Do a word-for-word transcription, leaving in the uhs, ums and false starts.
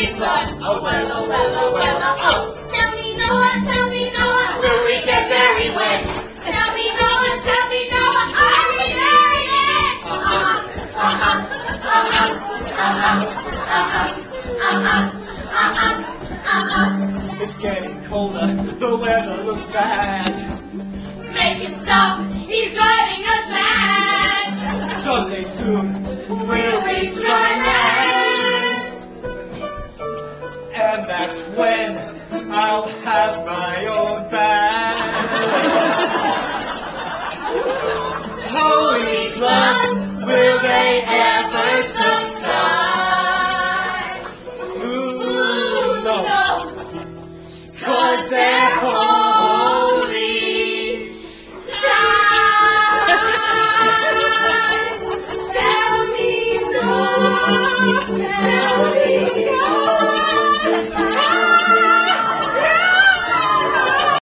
big one. Oh well, oh well, oh well, oh. Tell me Noah, tell me Noah, will we get very wet? Tell me Noah, tell me Noah, are we there yet? Uh-huh, uh-huh, uh-huh, uh-huh, uh-huh, uh-huh, uh-huh, uh-huh. It's getting colder, the weather looks bad. Make it stop, he's driving us mad. Someday soon, We'll reach dry land. and that's when I'll have my own band. Holy floods, will they ever subside? Ooh, no. Cause they're holy tides. Tell me no, tell me